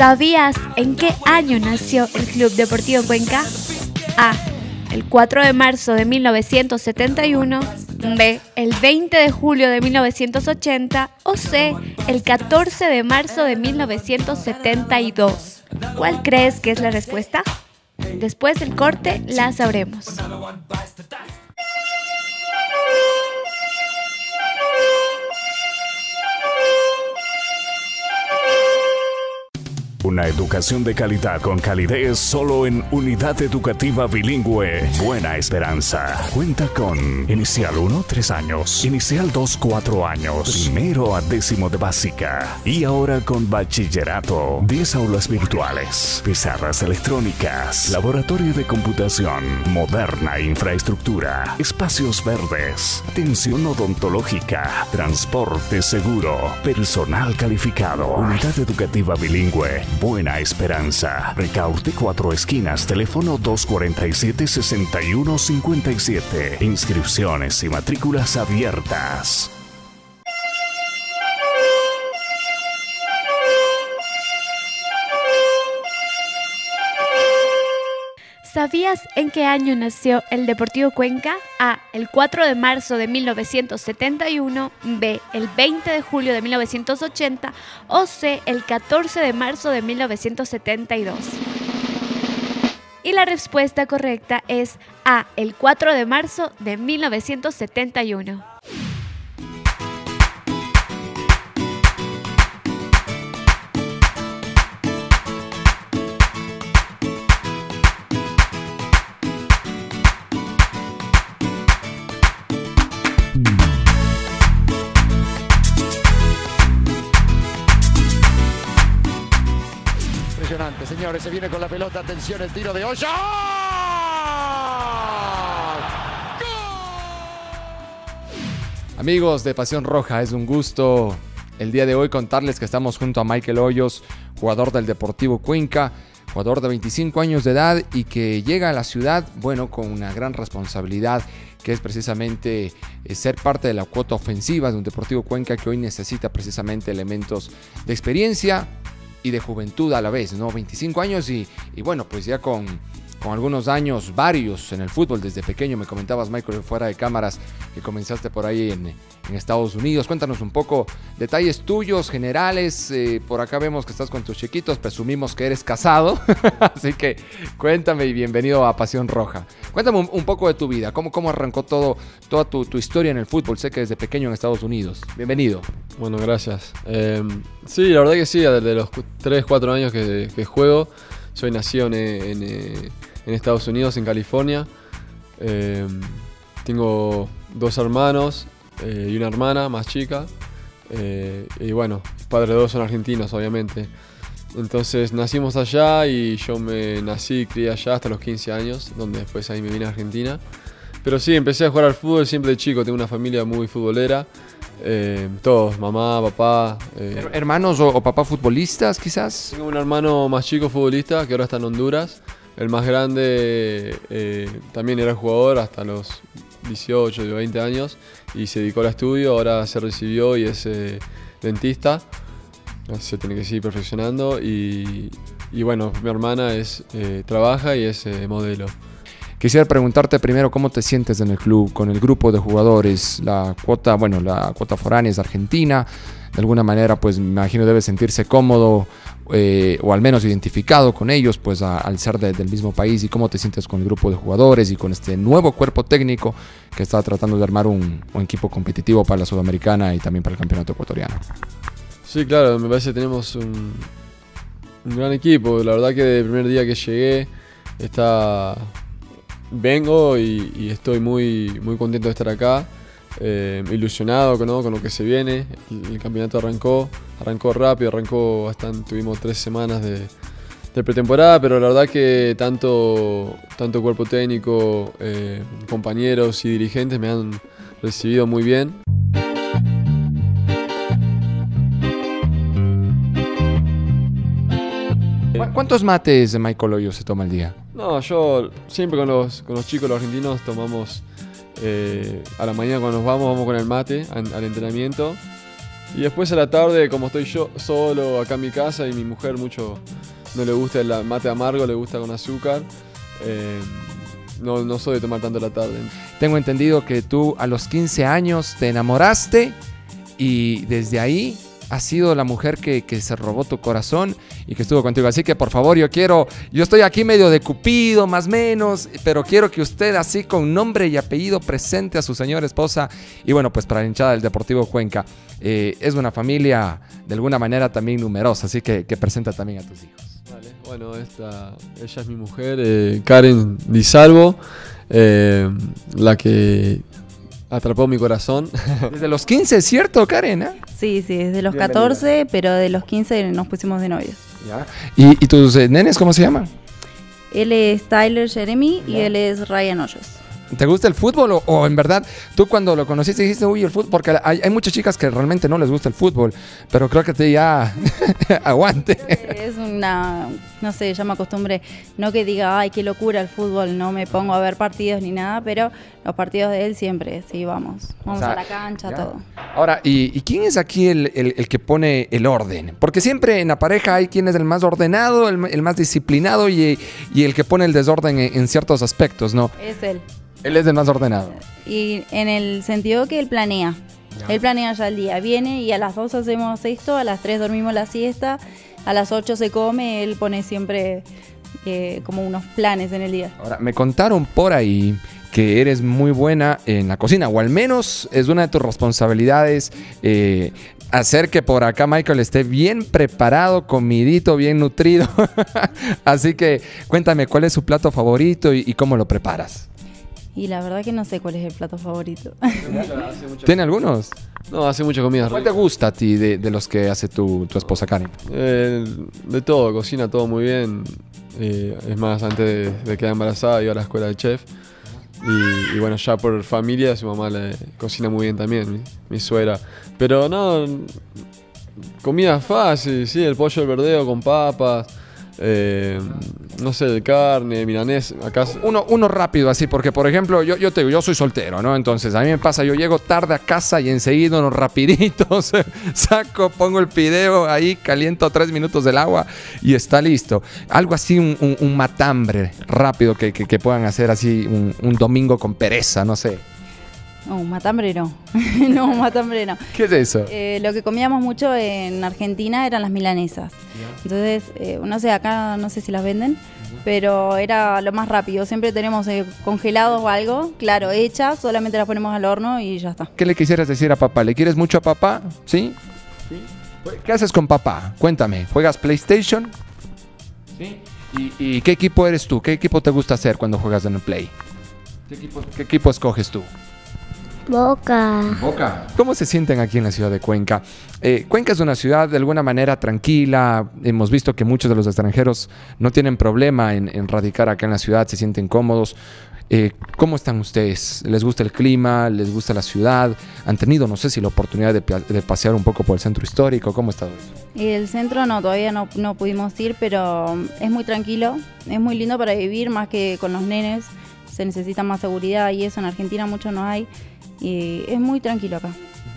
¿Sabías en qué año nació el Club Deportivo Cuenca? A. El 4 de marzo de 1971, B. El 20 de julio de 1980 o C. El 14 de marzo de 1972. ¿Cuál crees que es la respuesta? Después del corte la sabremos. Una educación de calidad con calidez solo en Unidad Educativa Bilingüe Buena Esperanza. Cuenta con Inicial 1, 3 años. Inicial 2, 4 años. Primero a 10º de básica. Y ahora con bachillerato. 10 aulas virtuales. Pizarras electrónicas. Laboratorio de computación. Moderna infraestructura. Espacios verdes. Atención odontológica. Transporte seguro. Personal calificado. Unidad Educativa Bilingüe Buena Esperanza. Ricaurte 4 esquinas. Teléfono 247-6157. Inscripciones y matrículas abiertas. ¿Sabías en qué año nació el Deportivo Cuenca? A. El 4 de marzo de 1971, B. El 20 de julio de 1980 o C. El 14 de marzo de 1972. Y la respuesta correcta es A. El 4 de marzo de 1971. Impresionante, señores, se viene con la pelota, atención, el tiro de Hoyo. Amigos de Pasión Roja, es un gusto el día de hoy contarles que estamos junto a Michael Hoyos, jugador del Deportivo Cuenca, jugador de 25 años de edad y que llega a la ciudad, bueno, con una gran responsabilidad, que es precisamente ser parte de la cuota ofensiva de un Deportivo Cuenca que hoy necesita precisamente elementos de experiencia y de juventud a la vez, ¿no? 25 años y bueno, pues ya con algunos años, varios en el fútbol desde pequeño. Me comentabas, Michael, fuera de cámaras, que comenzaste por ahí en Estados Unidos. Cuéntanos un poco detalles tuyos, generales. Por acá vemos que estás con tus chiquitos, presumimos que eres casado, así que cuéntame y bienvenido a Pasión Roja. Cuéntame un poco de tu vida, cómo arrancó toda tu historia en el fútbol. Sé que desde pequeño en Estados Unidos. Bienvenido. Bueno, gracias. Sí, la verdad que sí, desde los 3, 4 años que juego. Soy nacido en Estados Unidos, en California. Tengo 2 hermanos y una hermana más chica. Y bueno, mis padres 2 son argentinos, obviamente. Entonces nacimos allá y yo me nací y crié allá hasta los 15 años, donde después ahí me vine a Argentina. Pero sí, empecé a jugar al fútbol siempre de chico. Tengo una familia muy futbolera. Todos, mamá, papá. ¿Hermanos o papá futbolistas quizás? Tengo un hermano más chico futbolista que ahora está en Honduras. El más grande también era jugador hasta los 18, 20 años y se dedicó al estudio. Ahora se recibió y es dentista. Se tiene que seguir perfeccionando y bueno, mi hermana trabaja y es modelo. Quisiera preguntarte primero cómo te sientes en el club, con el grupo de jugadores. La cuota foránea es argentina. De alguna manera, pues me imagino debes sentirse cómodo o al menos identificado con ellos, pues al ser del mismo país. ¿Y cómo te sientes con el grupo de jugadores y con este nuevo cuerpo técnico que está tratando de armar un equipo competitivo para la Sudamericana y también para el campeonato ecuatoriano? Sí, claro, me parece que tenemos un gran equipo. La verdad que desde el primer día que llegué vengo y estoy muy contento de estar acá, ilusionado con lo que se viene. El campeonato arrancó rápido, tuvimos 3 semanas de pretemporada, pero la verdad que tanto cuerpo técnico, compañeros y dirigentes me han recibido muy bien. ¿Cuántos mates de Michael Hoyos se toma al día? No, yo siempre con los chicos, los argentinos, tomamos a la mañana cuando vamos con el mate al entrenamiento. Y después a la tarde, como estoy yo solo acá en mi casa y mi mujer mucho no le gusta el mate amargo, le gusta con azúcar, no soy de tomar tanto a la tarde. Tengo entendido que tú a los 15 años te enamoraste y desde ahí has sido la mujer que se robó tu corazón y que estuvo contigo. Así que por favor, yo estoy aquí medio de Cupido, más o menos, pero quiero que usted así con nombre y apellido presente a su señora esposa. Y bueno, pues para la hinchada del Deportivo Cuenca, es una familia de alguna manera también numerosa, así que presenta también a tus hijos. Vale. Bueno, ella es mi mujer, Karen Di Salvo, la que atrapó mi corazón. Desde los 15, ¿cierto, Karen? Sí, desde los Bienvenida. 14, pero de los 15 nos pusimos de novios. ¿Ya? ¿Y tus nenes cómo se llaman? Él es Tyler Jeremy y él es Ryan Hoyos. ¿Te gusta el fútbol o en verdad tú cuando lo conociste dijiste, uy, el fútbol? Porque hay muchas chicas que realmente no les gusta el fútbol, pero creo que te ya aguante. Es una, no sé, ya me acostumbré, no que diga, ay, qué locura el fútbol, no me pongo a ver partidos ni nada, pero los partidos de él siempre, sí, vamos O sea, a la cancha, ya. todo. Ahora, ¿y quién es aquí el que pone el orden? Porque siempre en la pareja hay quien es el más ordenado, el más disciplinado y el que pone el desorden en ciertos aspectos, ¿no? Es él. Él es el más ordenado. Y en el sentido que él planea. Ya. Él planea ya el día. Viene y a las 2 hacemos esto, a las 3 dormimos la siesta, a las 8 se come, él pone siempre como unos planes en el día. Ahora, me contaron por ahí que eres muy buena en la cocina, o al menos es una de tus responsabilidades hacer que por acá Michael esté bien preparado, comidito, bien nutrido. Así que cuéntame, ¿cuál es su plato favorito y cómo lo preparas? Y la verdad que no sé cuál es el plato favorito. ¿Tiene algunos? No, hace mucha comida ¿Cuál te rica. gusta a ti de los que hace tu esposa Karen? De todo, cocina todo muy bien. Es más, antes de quedar embarazada iba a la escuela de chef. Y bueno, ya por familia, su mamá le cocina muy bien también, mi suegra. Pero no, comida fácil, sí, el pollo al verdeo con papas, no sé, de carne, milanés. Acá Uno rápido así, porque por ejemplo, yo te digo, yo soy soltero, ¿no? Entonces a mí me pasa, yo llego tarde a casa y enseguida unos rapiditos, saco, pongo el fideo ahí, caliento 3 minutos del agua y está listo. Algo así, un matambre rápido que puedan hacer así un domingo con pereza, no sé. No, matambre no. No, matambre no. ¿Qué es eso? Lo que comíamos mucho en Argentina eran las milanesas. Entonces, no sé, acá no sé si las venden, pero era lo más rápido. Siempre tenemos congelados o algo, claro, hechas, solamente las ponemos al horno y ya está. ¿Qué le quisieras decir a papá? ¿Le quieres mucho a papá? ¿Sí? ¿Qué haces con papá? Cuéntame. ¿Juegas PlayStation? ¿Sí? ¿Y qué equipo eres tú? ¿Qué equipo te gusta hacer cuando juegas en el Play? ¿Qué equipo escoges tú? Boca. Boca. ¿Cómo se sienten aquí en la ciudad de Cuenca? Cuenca es una ciudad de alguna manera tranquila. Hemos visto que muchos de los extranjeros no tienen problema en radicar acá en la ciudad, se sienten cómodos. ¿Cómo están ustedes? ¿Les gusta el clima? ¿Les gusta la ciudad? ¿Han tenido, no sé si la oportunidad de pasear un poco por el centro histórico? ¿Cómo está eso? Y el centro no, todavía no pudimos ir, pero es muy tranquilo, es muy lindo para vivir, más que con los nenes. Se necesita más seguridad y eso en Argentina mucho no hay. Y es muy tranquilo acá.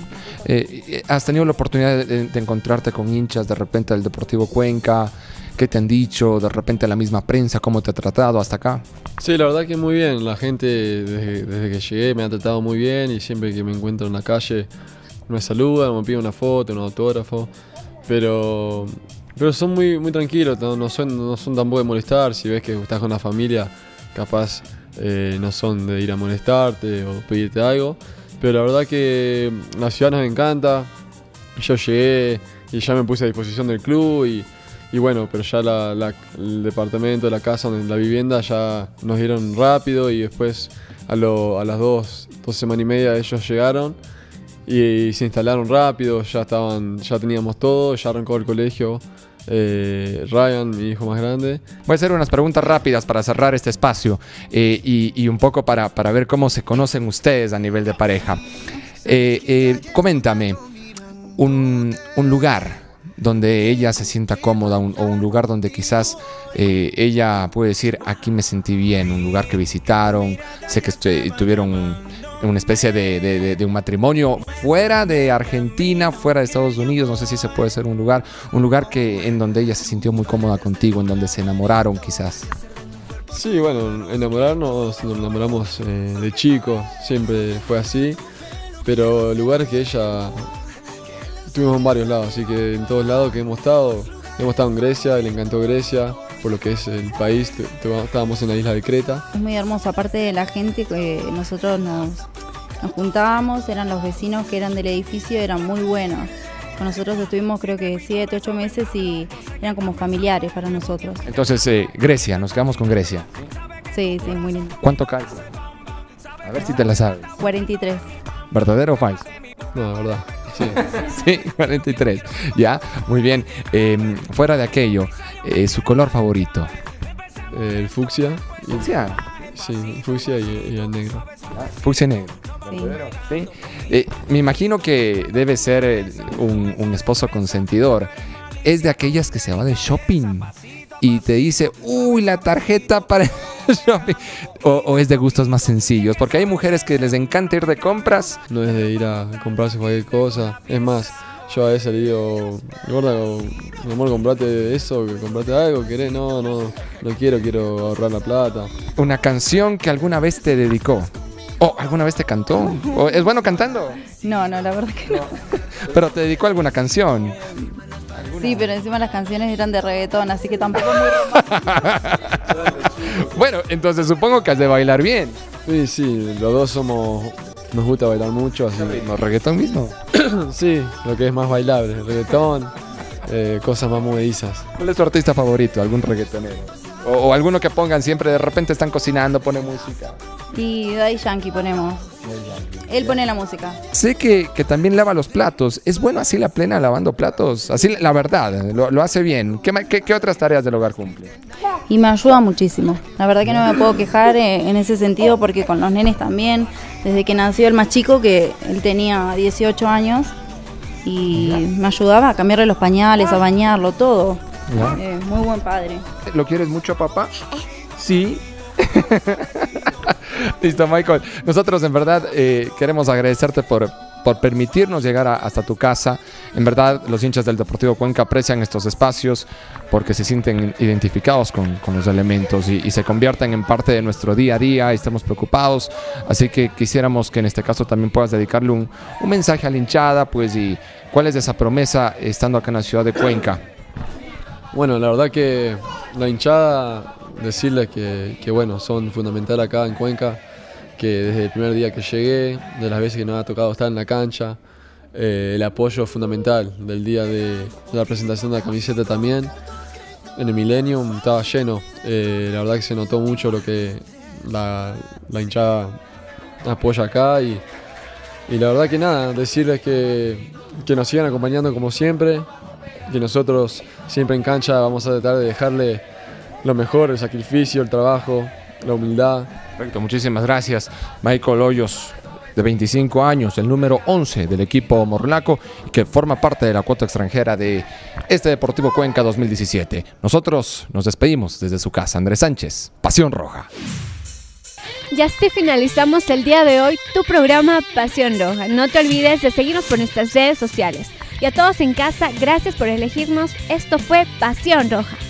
¿Has tenido la oportunidad de encontrarte con hinchas de repente del Deportivo Cuenca? ¿Qué te han dicho? De repente la misma prensa, ¿cómo te ha tratado hasta acá? Sí, la verdad que muy bien. La gente desde que llegué me ha tratado muy bien y siempre que me encuentro en la calle me saludan, me piden una foto, un autógrafo. Pero son muy tranquilos, no son tampoco de molestar. Si ves que estás con la familia, capaz no son de ir a molestarte o pedirte algo. Pero la verdad que la ciudad nos encanta. Yo llegué y ya me puse a disposición del club y bueno, pero ya el departamento, la casa, la vivienda ya nos dieron rápido y después a las 2 semanas y media ellos llegaron y se instalaron rápido, ya teníamos todo, ya arrancó el colegio. Ryan, mi hijo más grande. Voy a hacer unas preguntas rápidas para cerrar este espacio y un poco para ver cómo se conocen ustedes a nivel de pareja. Coméntame un lugar donde ella se sienta cómoda o un lugar donde quizás ella puede decir, aquí me sentí bien, un lugar que visitaron, sé que tuvieron una especie de un matrimonio fuera de Argentina, fuera de Estados Unidos. No sé si ese puede ser un lugar en donde ella se sintió muy cómoda contigo, en donde se enamoraron quizás. Sí, bueno, nos enamoramos de chicos, siempre fue así, pero lugares que ella estuvimos en varios lados, así que en todos lados que hemos estado en Grecia, le encantó Grecia, por lo que es el país, estábamos en la isla de Creta. Es muy hermoso, aparte de la gente que nosotros nos juntábamos, eran los vecinos que eran del edificio, eran muy buenos. Con nosotros estuvimos creo que 7, 8 meses y eran como familiares para nosotros. Entonces, Grecia, nos quedamos con Grecia. Sí, muy lindo. ¿Cuánto calza? A ver si te la sabes. 43. ¿Verdadero o falso? No, la verdad, sí. Sí, 43. Ya, muy bien. Fuera de aquello, su color favorito. El fucsia. ¿Fucsia? Sí, fucsia y el negro. Fucsia negro. Sí. ¿Sí? Me imagino que debe ser un esposo consentidor. Es de aquellas que se va de shopping y te dice, uy, la tarjeta para el shopping. O es de gustos más sencillos, porque hay mujeres que les encanta ir de compras. No es de ir a comprarse cualquier cosa. Es más, yo a veces le digo, gorda, mi amor, comprate eso, comprate algo, ¿querés? No quiero ahorrar la plata. Una canción que alguna vez te dedicó. ¿O alguna vez te cantó? ¿O es bueno cantando? No, la verdad que no. Pero te dedicó alguna canción. Sí, pero encima las canciones eran de reggaetón, así que tampoco es muy romántico. Bueno, entonces supongo que has de bailar bien. Sí, los dos nos gusta bailar mucho, así. ¿No reggaetón mismo? Sí, lo que es más bailable, reggaetón, cosas más movedizas. ¿Cuál es tu artista favorito? ¿Algún reggaetonero? O alguno que pongan siempre, de repente están cocinando, ponen música. Y Daddy Yankee ponemos. Él pone la música. Sé que también lava los platos. ¿Es bueno así la plena lavando platos? Así la verdad, lo hace bien. ¿Qué otras tareas del hogar cumple? Y me ayuda muchísimo. La verdad que no me puedo quejar en ese sentido porque con los nenes también. Desde que nació el más chico, que él tenía 18 años, y me ayudaba a cambiarle los pañales, a bañarlo, todo. Muy buen padre. ¿Lo quieres mucho, papá? Sí. Listo, Michael. Nosotros en verdad queremos agradecerte por permitirnos llegar hasta tu casa. En verdad, los hinchas del Deportivo Cuenca aprecian estos espacios porque se sienten identificados con los elementos y se convierten en parte de nuestro día a día y estamos preocupados. Así que quisiéramos que en este caso también puedas dedicarle un mensaje a la hinchada, pues, y cuál es esa promesa estando acá en la ciudad de Cuenca. Bueno, la verdad que la hinchada, decirles que bueno, son fundamental acá en Cuenca, que desde el primer día que llegué, de las veces que nos ha tocado estar en la cancha, el apoyo fundamental del día de la presentación de la camiseta también. En el Millennium estaba lleno, la verdad que se notó mucho lo que la hinchada apoya acá y la verdad que nada, decirles que nos sigan acompañando como siempre, que nosotros siempre en cancha vamos a tratar de dejarle lo mejor, el sacrificio, el trabajo, la humildad. Perfecto, muchísimas gracias. Michael Hoyos, de 25 años, el número 11 del equipo morlaco y que forma parte de la cuota extranjera de este Deportivo Cuenca 2017. Nosotros nos despedimos desde su casa. Andrés Sánchez, Pasión Roja. Ya así finalizamos el día de hoy tu programa Pasión Roja. No te olvides de seguirnos por nuestras redes sociales. Y a todos en casa, gracias por elegirnos. Esto fue Pasión Roja.